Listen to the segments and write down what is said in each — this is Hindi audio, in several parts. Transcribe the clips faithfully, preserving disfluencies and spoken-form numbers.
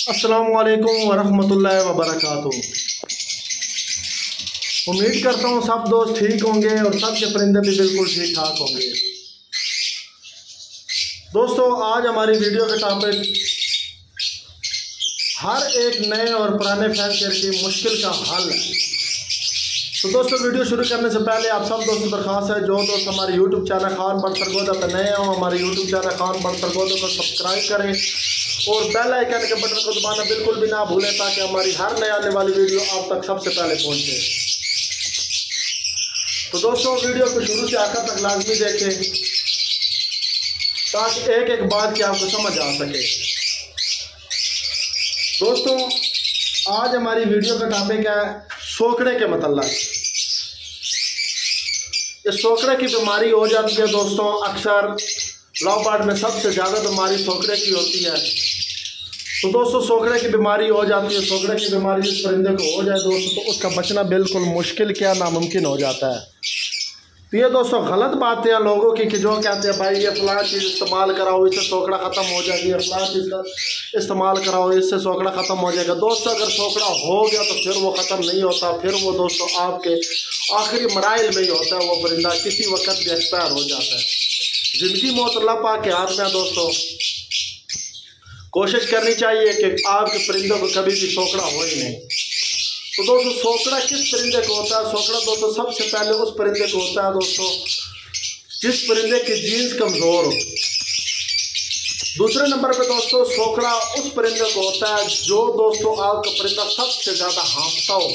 अस्सलामुअलैकुम वरहमतुल्लाहि वबरकातुहू। उम्मीद करता हूँ सब दोस्त ठीक होंगे और सबके परिंदे भी बिल्कुल ठीक ठाक होंगे। दोस्तों, आज हमारी वीडियो का टॉपिक हर एक नए और पुराने फैंसियर की मुश्किल का हल है। तो दोस्तों, वीडियो शुरू करने से पहले आप सब दोस्तों दरख्वास्त है, जो दोस्त हमारे यूट्यूब चैनल खान बट सरगोदा पर नए हों, हमारे यूट्यूब चैनल खान बट सरगोदा को सब्सक्राइब करें और बेल आइकन के बटन को दबाना बिल्कुल भी ना भूलें, ताकि हमारी हर नए आने वाली वीडियो आप तक सबसे पहले पहुंचे। तो दोस्तों, वीडियो को शुरू से आखिर तक लाजमी देखें, ताकि एक एक बात की आपको समझ आ सके। दोस्तों, आज हमारी वीडियो का टॉपिक है सोकड़े के मतलब। ये सोकड़े की बीमारी हो जाती है दोस्तों, अक्सर लव बर्ड में सबसे ज़्यादा बीमारी सोकड़े की होती है। तो दोस्तों, सोकड़े की बीमारी हो जाती है। सोकड़े की बीमारी जिस परिंदे को हो जाए दोस्तों, तो उसका बचना बिल्कुल मुश्किल क्या नामुमकिन हो जाता है। तो ये दोस्तों गलत बातें हैं लोगों की, कि जो कहते हैं भाई ये फलां चीज़ इस्तेमाल कराओ, इससे सोकड़ा ख़त्म हो जाएगी, फलां चीज़ का इस्तेमाल कराओ, इससे सोकड़ा ख़त्म हो जाएगा। दोस्तों, अगर सोकड़ा हो गया तो फिर वो ख़त्म नहीं होता, फिर वो दोस्तों आपके आखिरी मराइल में ही होता है। वो परिंदा किसी वक्त भी एक्सपायर हो जाता है। ज़िंदगी मौत अल्लाह पाक के हाथ में है दोस्तों। कोशिश करनी चाहिए कि आपके परिंदों को कभी भी सोकड़ा हो ही नहीं। तो दोस्तों, सोकड़ा किस परिंदे को होता है? सोकड़ा दोस्तों सबसे पहले उस परिंदे को होता है दोस्तों जिस परिंदे की जीन्स कमज़ोर हो। दूसरे नंबर पे दोस्तों, सोकड़ा उस परिंदे को होता है जो दोस्तों आपका परिंदा सबसे ज़्यादा हाँफता हो।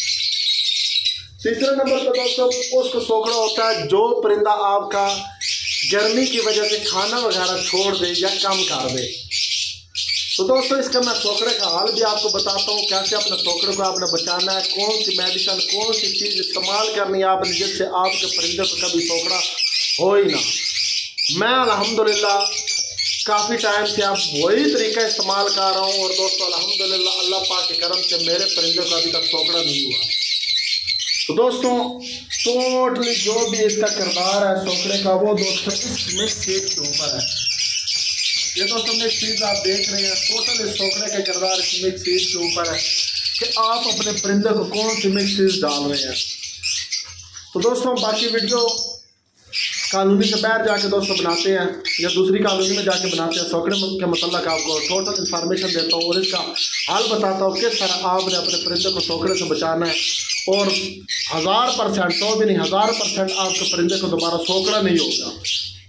तीसरे नंबर पे दोस्तों, उसको सोकड़ा होता है जो परिंदा आपका गर्मी की वजह से खाना वगैरह छोड़ दे या कम कर दे। तो दोस्तों, इसका मैं सोकड़े का हाल भी आपको बताता हूँ, कैसे अपने सोकड़े को आपने बचाना है, कौन सी मेडिसिन, कौन सी चीज़ इस्तेमाल करनी है आपने, जिससे आपके परिंदे को कभी सोकड़ा हो ही ना। मैं अल्हम्दुलिल्लाह काफ़ी टाइम से आप वही तरीका इस्तेमाल कर रहा हूँ, और दोस्तों अल्हम्दुलिल्लाह अल्लाह पाक के करम से मेरे परिंदे को अभी तक सोकड़ा नहीं हुआ। तो दोस्तों, टोटली जो भी इसका किरदार है सोकड़े का, वो दोस्तों इस मिक्स सीड के ऊपर है। ये दोस्तों मिक्स सीड आप देख रहे हैं, टोटल इस सोकड़े का किरदार इस मिक्स सीड के ऊपर है कि आप अपने परिंदे को कौन सी मिक्स सीड डाल रहे हैं। तो दोस्तों, बाकी वीडियो कॉलोनी से बाहर जाके दोस्तों बनाते हैं या दूसरी कॉलोनी में जाके बनाते हैं। सोकड़े के मतलब आपको टोटल इन्फॉर्मेशन देता हूँ और इसका हाल बताता हूँ किस तरह आपने अपने परिंदे को सोकड़े से बचाना है, और हज़ार परसेंट तो भी नहीं हज़ार परसेंट आपके परिंदे को दोबारा सोकड़ा नहीं होगा।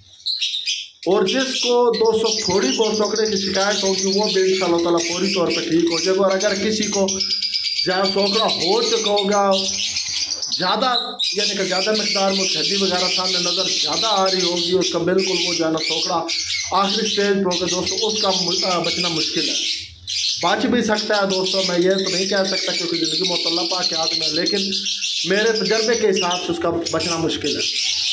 और जिसको दोस्तों थोड़ी बहुत सोकड़े की शिकायत होगी, वो भी इंशाअल्लाह ताला पूरी तौर पर ठीक हो जाएगा। और अगर किसी को ज़्यादा सोकड़ा हो चुका होगा, ज़्यादा यानी कि ज़्यादा मकदार में हड्डी वगैरह सामने नज़र ज़्यादा आ रही होगी, उसका बिल्कुल वो जाना सोकड़ा आखिरी स्टेज पर होगा दोस्तों, उसका बचना मुश्किल है। बच भी सकता है दोस्तों, मैं ये तो नहीं कह सकता क्योंकि ज़िंदगी मौत अल्लाह पाक के हाथ में, लेकिन मेरे तजर्बे के हिसाब से उसका बचना मुश्किल है।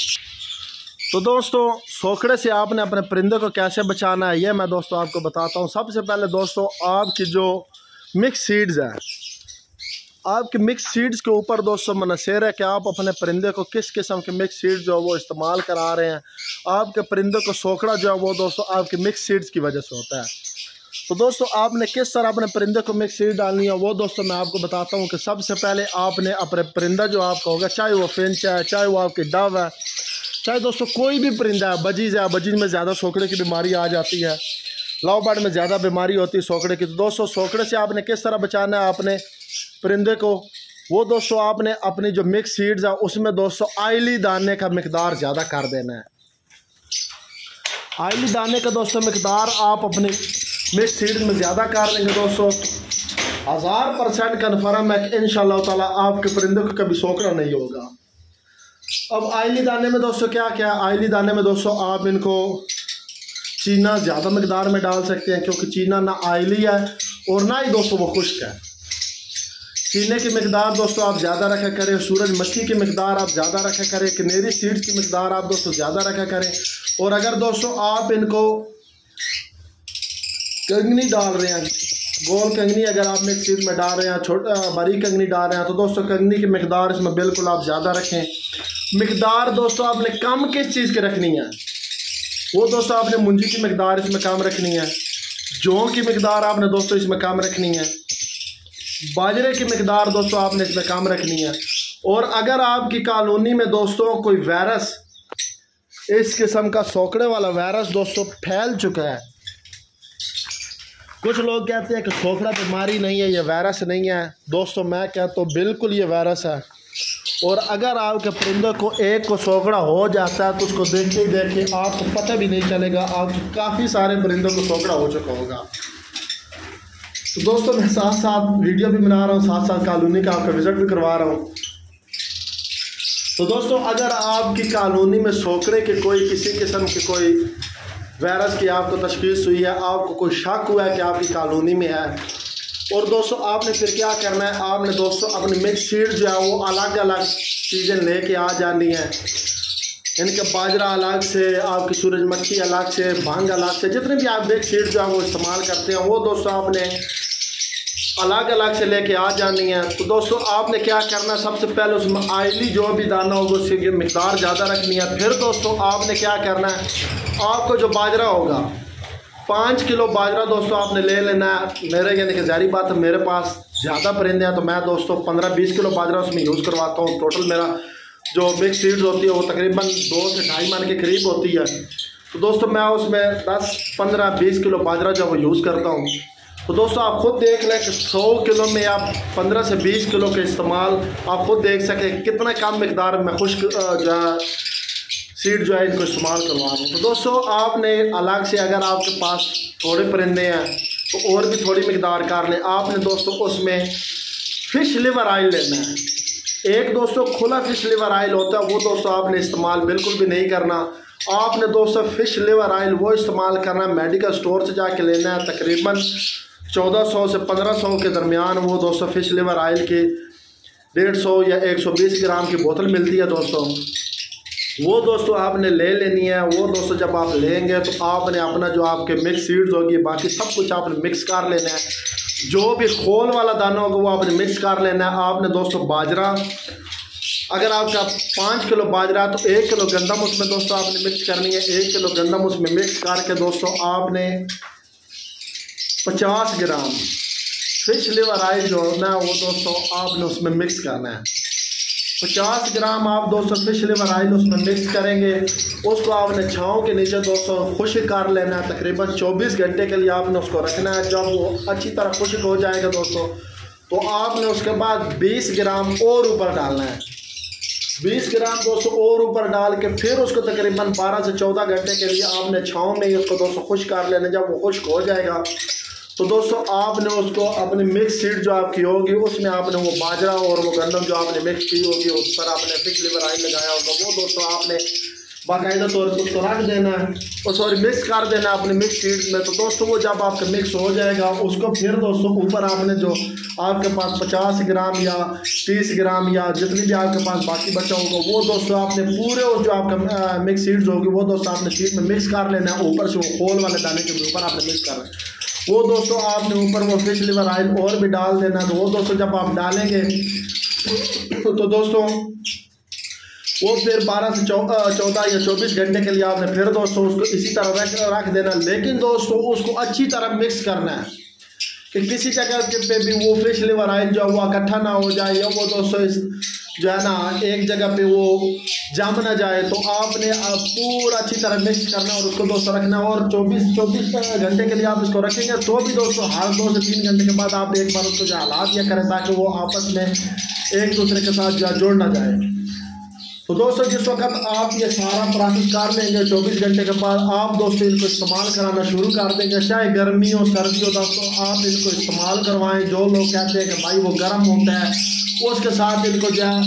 तो दोस्तों, सोकड़े से आपने अपने परिंदे को कैसे बचाना है, ये मैं दोस्तों आपको बताता हूँ। सबसे पहले दोस्तों, आपकी जो मिक्स सीड्स हैं, आपकी मिक्स सीड्स के ऊपर दोस्तों मुनहसर है कि आप अपने परिंदे को किस किस्म के मिक्स सीड्स जो है वो इस्तेमाल करा रहे हैं। आपके परिंदे को सोकड़ा जो है वो दोस्तों आपकी मिक्स सीड्स की वजह से होता है। तो दोस्तों, आपने किस तरह अपने परिंदे को मिक्स सीड डालनी है, वो दोस्तों मैं आपको बताता हूँ। कि सबसे पहले आपने अपने परिंदा जो आपका होगा, चाहे वो फिंच है, चाहे वो आपकी डव है, चाहे दोस्तों कोई भी परिंदा है, बजीज है, बजीज में ज़्यादा सोकड़े की बीमारी आ जाती है, लव बर्ड में ज़्यादा बीमारी होती है सोकड़े की। तो दोस्तों, सोकड़े से आपने किस तरह बचाना है अपने परिंदे को, वो दोस्तों आपने अपनी जो मिक्स सीड्स है उसमें दोस्तों आयली दाने का मिकदार ज़्यादा कर देना है। आयली दाने का दोस्तों मिकदार आप अपनी मिक्स सीड्स में ज़्यादा कर देंगे दोस्तों, हज़ार परसेंट कन्फर्म है कि इंशाअल्लाह ताला आपके परिंदे को कभी सोकड़ा नहीं होगा। अब आयली दाने में दोस्तों क्या क्या है? आयली दाने में दोस्तों आप इनको चीना ज़्यादा मकदार में डाल सकते हैं, क्योंकि चीना ना आयली है और ना ही दोस्तों वो खुश्क है। चीने की मकदार दोस्तों आप ज़्यादा रखा करें, सूरजमुखी की मकदार आप ज़्यादा रखा करें, कनेरी सीड्स की मकदार आप दोस्तों ज़्यादा रखा करें। और अगर दोस्तों आप इनको कंगनी डाल रहे हैं, गोल कंगनी अगर आप मिक्स सीड में डाल रहे हैं, छोटा बारीक कंगनी डाल रहे हैं, तो दोस्तों कंगनी की मकदार इसमें बिल्कुल आप ज़्यादा रखें। मकदार दोस्तों आपने कम किस चीज़ की रखनी है, वो दोस्तों आपने मुंजी की मकदार इसमें कम रखनी है। जौ की मिकदार आपने दोस्तों इसमें कम रखनी है, बाजरे की मिकदार दोस्तों आपने इसमें कम रखनी है। और अगर आपकी कॉलोनी में दोस्तों कोई वायरस, इस किस्म का सोकड़े वाला वायरस दोस्तों फैल चुका है, कुछ लोग कहते हैं कि सोकड़ा बीमारी नहीं है, ये वायरस नहीं है। दोस्तों मैं कहता हूँ बिल्कुल ये वायरस है। और अगर आपके परिंदे को एक को सोकड़ा हो जाता है तो उसको देखते ही देखते आपको पता भी नहीं चलेगा, आप काफ़ी सारे परिंदों को सोकड़ा हो चुका होगा। तो दोस्तों मैं साथ साथ वीडियो भी बना रहा हूँ, साथ साथ कॉलोनी का आपका विज़िट भी करवा रहा हूँ। तो दोस्तों अगर आपकी कॉलोनी में सोकड़े के कोई किसी किस्म की कोई वायरस की आपको तशख़ीस हुई है, आपको कोई शक हुआ है कि आपकी कॉलोनी में है, और दोस्तों आपने फिर क्या करना है, आपने दोस्तों अपनी मिक्स सीड जो है वो अलग अलग चीज़ें लेके आ जानी है। इनका बाजरा अलग से, आपकी सूरजमुखी अलग से, भांग अलग से, जितने भी आप मिक्स सीड जो है वो इस्तेमाल करते हैं वो दोस्तों आपने अलग अलग से लेके आ जानी है। तो दोस्तों आपने क्या करना है, सबसे पहले उसमें आयली जो भी दाना होगा उसकी मिकदार ज़्यादा रखनी है। फिर दोस्तों आपने क्या करना है, आपको जो बाजरा होगा पाँच किलो बाजरा दोस्तों आपने ले लेना है। मेरे यानी कि ज़ाहिर बात है मेरे पास ज़्यादा परिंदे हैं तो मैं दोस्तों पंद्रह बीस किलो बाजरा उसमें यूज़ करवाता हूँ। टोटल मेरा जो मिक्स सीड्स होती है वो तकरीबन दो से ढाई मन के करीब होती है। तो दोस्तों मैं उसमें दस पंद्रह बीस किलो बाजरा जो वो यूज़ करता हूँ। तो दोस्तों आप खुद देख लें कि सौ किलो में आप पंद्रह से बीस किलो के इस्तेमाल आप खुद देख सकें कितना कम मिकदार में खुश्क जो है सीड जो है इनको इस्तेमाल करवा रहा हूँ। तो दोस्तों आपने अलग से अगर आपके पास थोड़े परिंदे हैं तो और भी थोड़ी मिकदार कर लें। आपने दोस्तों उसमें फ़िश लिवर आयल लेना है। एक दोस्तों खुला फ़िश लिवर आयल होता है वो दोस्तों आपने इस्तेमाल बिल्कुल भी नहीं करना। आपने दोस्तों फ़िश लिवर आयल वो इस्तेमाल करना है, मेडिकल स्टोर से जाके लेना है। तकरीबन चौदह सौ से पंद्रह सौ के दरमियान वो दोस्तों फ़िश लिवर आयल की डेढ़ सौ या एक सौ बीस ग्राम की बोतल मिलती है दोस्तों, वो दोस्तों आपने ले लेनी है। वो दोस्तों जब आप लेंगे तो आपने अपना जो आपके मिक्स सीड्स होगी बाकी सब कुछ आपने मिक्स कर लेना है। जो भी खोल वाला दाना होगा वो आपने मिक्स कर लेना है। आपने दोस्तों बाजरा, अगर आपका पाँच किलो बाजरा है तो एक किलो गंदम उसमें दोस्तों आपने मिक्स करनी है। एक किलो गंदम उसमें मिक्स करके दोस्तों आपने पचास ग्राम फिश लिवर आयल जो होना है वो दोस्तों आपने उसमें मिक्स करना है। पचास ग्राम आप दोस्तों फिश लिवर आयल उसमें मिक्स करेंगे। उसको आपने छाँव के नीचे दोस्तों खुश्क कर लेना है। तकरीबन चौबीस घंटे के लिए आपने उसको रखना है। जब वो अच्छी तरह खुश्क हो जाएगा दोस्तों तो आपने उसके बाद बीस ग्राम और ऊपर डालना है। बीस ग्राम दोस्तों और ऊपर डाल के फिर उसको तकरीबन बारह से चौदह घंटे के लिए आपने छाँव में ही उसको दोस्तों खुश्क कर लेना। जब वो खुश्क हो जाएगा तो दोस्तों आपने उसको अपनी मिक्स सीड जो आपकी होगी उसमें आपने वो बाजरा और वो गंदम जो आपने मिक्स की होगी उस पर आपने फिश लिवर आयल लगाया होगा वो दोस्तों आपने बाकायदा तौर पर उसको रख देना है और सॉरी मिक्स कर देना है अपने मिक्स सीड में। तो दोस्तों वो जब आपका मिक्स हो जाएगा उसको फिर दोस्तों ऊपर आपने जो आपके पास पचास ग्राम या तीस ग्राम या जितनी भी आपके पास बाकी बचा होगा वो दोस्तों आपने पूरे और जो आपका मिक्स सीड्स होगी वो दोस्तों आपने सीड में मिक्स कर लेना है। ऊपर से वो खोल वाले दाने के ऊपर आपने मिक्स करना है। वो दोस्तों आपने ऊपर वो फिश लिवर आयल और भी डाल देना। तो वो दोस्तों जब आप डालेंगे तो दोस्तों वो फिर बारह से चौदह या चौबीस घंटे के लिए आपने फिर दोस्तों उसको इसी तरह रख रख देना। लेकिन दोस्तों उसको अच्छी तरह मिक्स करना है कि किसी जगह पे भी वो फिश लिवर आयल जो वो इकट्ठा ना हो जाए या वो दोस्तों इस जो है ना एक जगह पे वो जम ना जाए। तो आपने पूरा अच्छी तरह मिक्स करना और उसको दोस्तों रखना। और चौबीस चौबीस घंटे के लिए आप इसको रखेंगे तो भी दोस्तों हर दो से तीन घंटे के बाद आप एक बार उसको जो हला दिया करें ताकि वो आपस में एक दूसरे के साथ जो जुड़ ना जाए। तो दोस्तों जिस वक्त आप ये सारा प्रोसेस कर लेंगे चौबीस घंटे के बाद आप दोस्तों इनको इस्तेमाल कराना शुरू कर देंगे। चाहे गर्मी हो सर्दी हो दोस्तों आप इनको इस्तेमाल करवाएं। जो लोग कहते हैं कि भाई वो गर्म होता है उसके साथ इनको जो है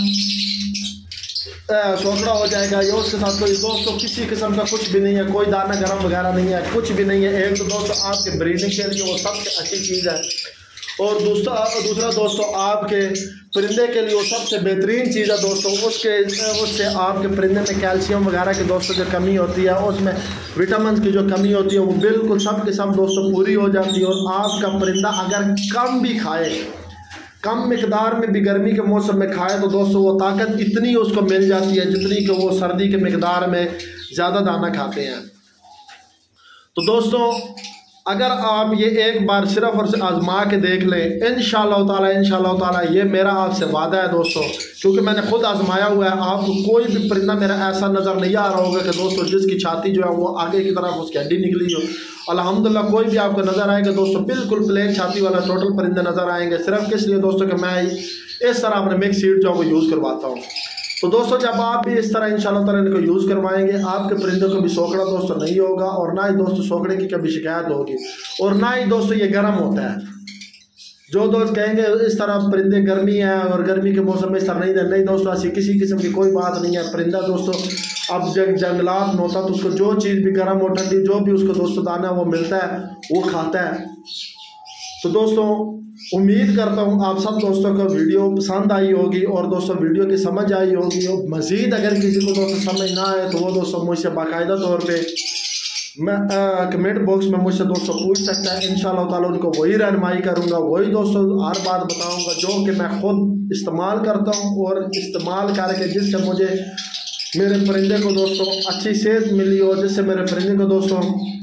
सोखड़ा हो जाएगा या उसके साथ कोई दोस्तों किसी किस्म का कुछ भी नहीं है, कोई दाना गर्म वगैरह नहीं है, कुछ भी नहीं है। एक तो दोस्तों आपके ब्रीडिंग के लिए वो सबसे अच्छी चीज़ है और दूसरा दूसरा दोस्तों आपके परिंदे के लिए वो सबसे बेहतरीन चीज़ है दोस्तों। उसके उससे आपके परिंदे में कैल्शियम वगैरह की दोस्तों जो कमी होती है उसमें विटामिन की जो कमी होती है वो बिल्कुल सब के सब दोस्तों पूरी हो जाती है। और आपका परिंदा अगर कम भी खाए, कम मिकदार में भी गर्मी के मौसम में खाए तो दोस्तों वो ताकत इतनी उसको मिल जाती है जितनी कि वो सर्दी के मिकदार में ज़्यादा दाना खाते हैं। तो दोस्तों अगर आप ये एक बार सिर्फ और सिर्फ आजमा के देख लें, इंशाअल्लाह ताला इंशाअल्लाह ताला ये मेरा आपसे वादा है दोस्तों, क्योंकि मैंने खुद आजमाया हुआ है। आपको कोई भी परिंदा मेरा ऐसा नज़र नहीं आ रहा होगा कि दोस्तों जिसकी छाती जो है वो आगे की तरफ उसकी हड्डी निकली हो। अल्हम्दुलिल्लाह कोई भी आपको नज़र आएगा दोस्तों बिल्कुल प्लेन छाती वाला टोटल परिंदे नज़र आएंगे, सिर्फ किस लिए दोस्तों कि मैं इस तरह अपने मिक्स सीड जो है वो यूज़ करवाता हूँ। तो दोस्तों जब आप भी इस तरह इंशाल्लाह ताला इनको यूज़ करवाएंगे, आपके परिंदों को भी सोखड़ा दोस्तों नहीं होगा, और ना ही दोस्तों सोखड़े की कभी शिकायत होगी, और ना ही दोस्तों ये गर्म होता है। जो दोस्त कहेंगे इस तरह परिंदे गर्मी है और गर्मी के मौसम में इस तरह नहीं है, नहीं दोस्तों ऐसी किसी किस्म की कोई बात नहीं है। परिंदा दोस्तों अब जब जंगलात में होता तो उसको जो चीज़ भी गर्म हो ठंडी जो भी उसको दोस्तों दाना वो मिलता है वो खाता है। तो दोस्तों उम्मीद करता हूँ आप सब दोस्तों को वीडियो पसंद आई होगी और दोस्तों वीडियो की समझ आई होगी। और मज़ीद अगर किसी को दोस्तों समझ ना आए तो वो दोस्तों मुझसे बाकायदा तौर पे मैं कमेंट बॉक्स में मुझसे दोस्तों पूछ सकता है। इंशाअल्लाह ताला उनको वही रहनुमाई करूँगा, वही दोस्तों हर बात बताऊँगा जो कि मैं खुद इस्तेमाल करता हूँ, और इस्तेमाल करके जिससे मुझे मेरे परिंदे को दोस्तों अच्छी सेहत मिली हो, जिससे मेरे परिंदे को दोस्तों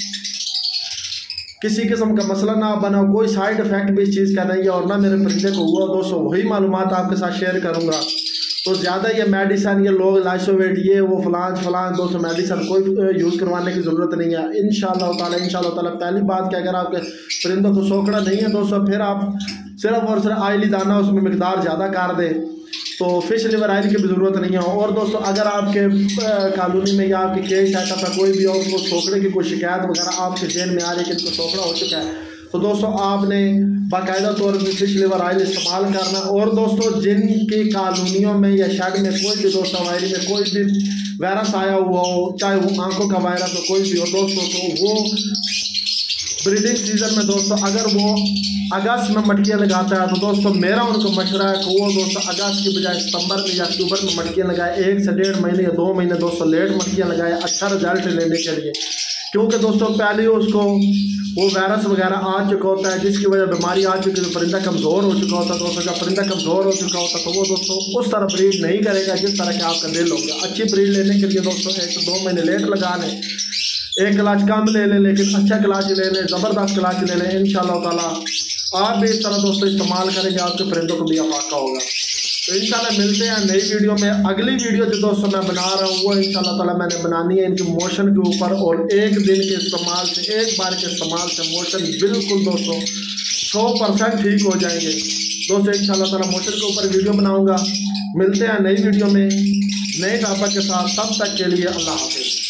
किसी किस्म का मसला ना बना, कोई साइड इफेक्ट भी इस चीज़ का नहीं है और ना मेरे परिंदे को हुआ दोस्तों, वही मालूमात आपके साथ शेयर करूँगा। तो ज़्यादा ये मेडिसन ये लोग लाइसोवेट ये वो फलान फलान दोस्तों मेडिसन कोई यूज़ करवाने की ज़रूरत नहीं है। इंशाअल्लाह ताला इंशाअल्लाह ताला पहली बात कि अगर आपके परिंदों को सोखड़ा नहीं है दोस्तों, फिर आप सिर्फ और सिर्फ ऑयली दाना उसमें मिकदार ज़्यादा कर दें, तो फिश लिवर ऑयल की भी ज़रूरत नहीं है। और दोस्तों अगर आपके कॉलोनी में या आपके केस है तो कोई भी और उसको सोखड़े की कोई शिकायत वगैरह आपके जेन में आ रही है कि इसको सोखड़ा हो चुका है, तो दोस्तों आपने बाकायदा तौर पर फिश लिवर ऑयल इस्तेमाल करना। और दोस्तों जिनकी कॉलोनियों में या शेड में कोई भी दोस्तों वायरस में कोई भी वायरस आया हुआ हो, चाहे वो आंखों का वायरस हो कोई भी हो दोस्तों, तो वो ब्रीडिंग सीजन में दोस्तों अगर वो अगस्त में मटकियाँ लगाता है तो दोस्तों मेरा उनको मशवरा है कि वो दोस्तों अगस्त की बजाय सितंबर में या अक्टूबर में मटकियाँ लगाए, एक से डेढ़ महीने या दो महीने दोस्तों लेट मटकियाँ लगाए अच्छा रिजल्ट लेने के लिए। क्योंकि दोस्तों पहले उसको वो वायरस वगैरह आ चुका होता है जिसकी वजह बीमारी आ चुकी है, परिंदा कमज़ोर हो चुका होता है दोस्तों। जब परिंदा कमज़ोर हो चुका होता तो वो दोस्तों उस तरह ब्रीड नहीं करेगा जिस तरह के आपका दिल होगा। अच्छी ब्रीड लेने के लिए दोस्तों एक से दो महीने लेट लगा लें, एक क्लास कम ले लें लेकिन अच्छा क्लास ले लें, ज़बरदस्त क्लास ले लें। इंशाअल्लाह ताला आप भी इस तरह दोस्तों इस्तेमाल करेंगे, आपके परिंदों को भी अफाका होगा। तो इंशाल्लाह मिलते हैं नई वीडियो में। अगली वीडियो जो दोस्तों मैं बना रहा हूँ वो इंशाल्लाह ताला मैंने बनानी है इनके मोशन के ऊपर, और एक दिन के इस्तेमाल से एक बार के इस्तेमाल से मोशन बिल्कुल दोस्तों सौ परसेंट ठीक हो जाएंगे दोस्तों। इंशाल्लाह ताला मोशन के ऊपर वीडियो बनाऊँगा। मिलते हैं नई वीडियो में नए टॉपिक के साथ, तब तक के लिए अल्लाह हाफिज़।